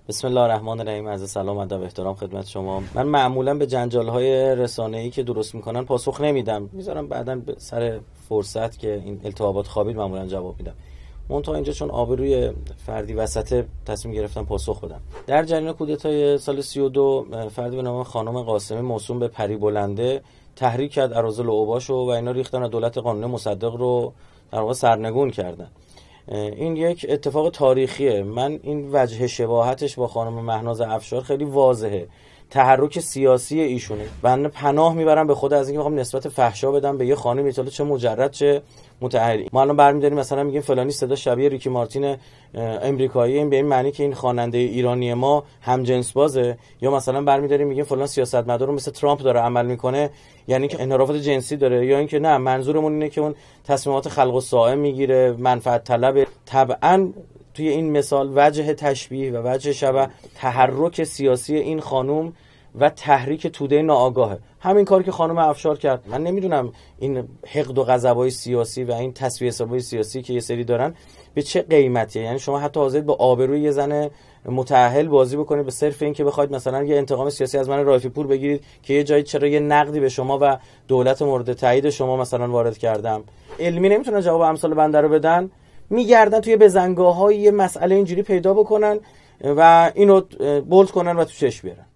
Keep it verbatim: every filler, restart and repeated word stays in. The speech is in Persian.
بسم الله الرحمن الرحیم. عرض سلام و ادب و احترام خدمت شما. من معمولا به جنجال‌های رسانه‌ای که درست میکنن پاسخ نمیدم، میذارم بعداً به سر فرصت که این التهابات خوابید معمولا جواب میدم. منتها اینجا چون آبروی فردی وسط تصمیم گرفتم پاسخ بدم. در جریان کودتای سال سی و دو فردی به نام خانم قاسمی موسوم به پری بلنده تحریک کرد اراذل اوباشو و اینا ریختن و دولت قانونی مصدق رو در واقع سرنگون کردن. این یک اتفاق تاریخیه. من این وجه شباهتش با خانم مهناز افشار خیلی واضحه. تحرک سیاسی ایشونه. من پناه میبرم به خود از اینکه میخوام نسبت فحشا بدم به یه خانمی مثلا چه مجرد چه متأهل. ما الان برمی‌داریم مثلا میگیم فلانی صدا شبیه ریکی مارتین امریکایی، این به این معنی که این خواننده ایرانی ما هم جنس بازه، یا مثلا برمی‌داریم میگیم فلان سیاستمدار رو مثل ترامپ داره عمل میکنه یعنی که انحرافات جنسی داره، یا اینکه نه منظورمون اینه که اون تصمیمات خلق الساعه میگیره، منفعت طلب. طبعاً توی این مثال وجه تشبیه و وجه شبه تحرک سیاسی این خانم و تحریک توده ناآگاهه. همین کاری که خانم افشار کرد. من نمیدونم این حقد و غضب‌های سیاسی و این تسویه حساب‌های سیاسی که یه سری دارن به چه قیمتیه. یعنی شما حتی حاضرید با آبروی یه زن متأهل بازی بکنید به صرف این که بخواید مثلا یه انتقام سیاسی از من رایفی پور بگیرید که یه جایی چرا یه نقدی به شما و دولت مورد تایید شما مثلا وارد کردم. علمی نمیتونن جواب امثال بنده رو بدن، میگردن توی بزنگاه‌های یه مسئله اینجوری پیدا بکنن و اینو بولد کنن و تو چش بیارن.